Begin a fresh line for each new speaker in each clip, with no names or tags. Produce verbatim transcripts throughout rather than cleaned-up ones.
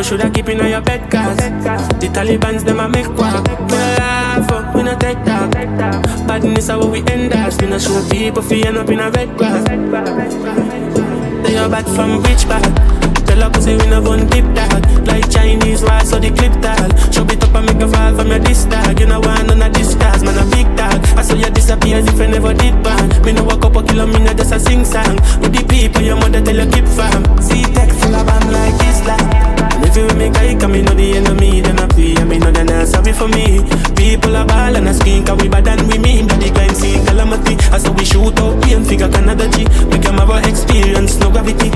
should I keep in on your bed, cause the Taliban's them a make quack. We no laugh, oh, we no take talk. Badness how we end us. We no show people fi end up in a red grass. They are bad from rich bad. Tell her pussy we no run deep dog. Like Chinese wise so the clip tag. Show it up and make a fall from your disc tag. You know want none of this cars, man a big tag. I saw you disappear as if you never did ban. Me no walk up a kilo, me no just a sing song. With the people your mother tell you keep fam. See tech full of bam like Islam. And if you make a come, me know the enemy, then I pray. And me know they're not sorry for me. People are ball and a skin, cause we bad and we mean. But the crime scene calamity. I saw we shoot out pain, figure Canada G. Make them have a experience, no gravity.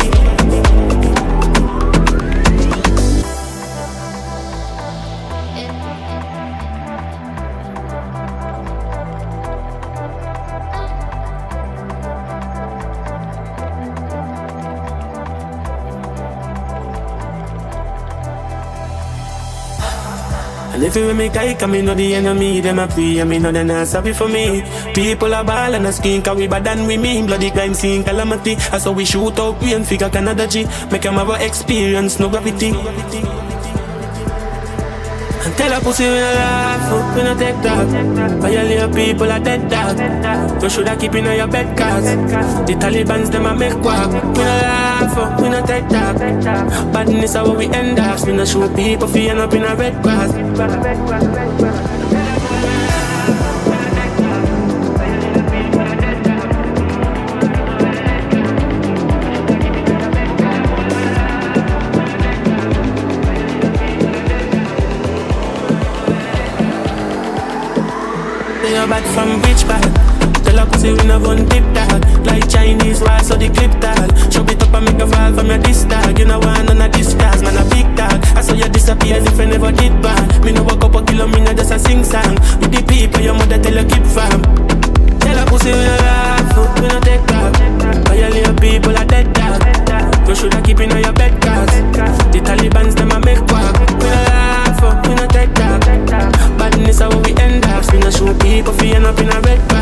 And if you make I come, me know the enemy, them a pray. And me know they're not sorry for me. People are ball and a skin, cause we bad and we mean. Bloody crime scene calamity. I saw we shoot out pain, figure Canada G. Make them have a experience, no gravity. And tell a pussy we no laugh, oh, we no take talk. Violate people are dead dog. You shoulda keep in on your bed, cause the Taliban's them a make quack. We no laugh, oh, we no take talk. Badness how we end us. We no show people fi end up in a red grass. They are bad from rich bad. Tell her pussy we no run deep dog. Like Chinese wise so the clip tag. Show it up and make a fall from your disc tag. You know want none of this cars, man a big tag. I saw you disappear as if you never did ban. Me no walk up a kilo, me no just a sing song. With the people your mother tell you keep fam. Tell her pussy we no laugh, oh, we no take talk. Violate people are dead dog. You shoulda keep in on your bed, cause the Taliban's them a make quack. We no laugh, oh, we no take talk. Badness how we end us. We no show people fi end up in a red.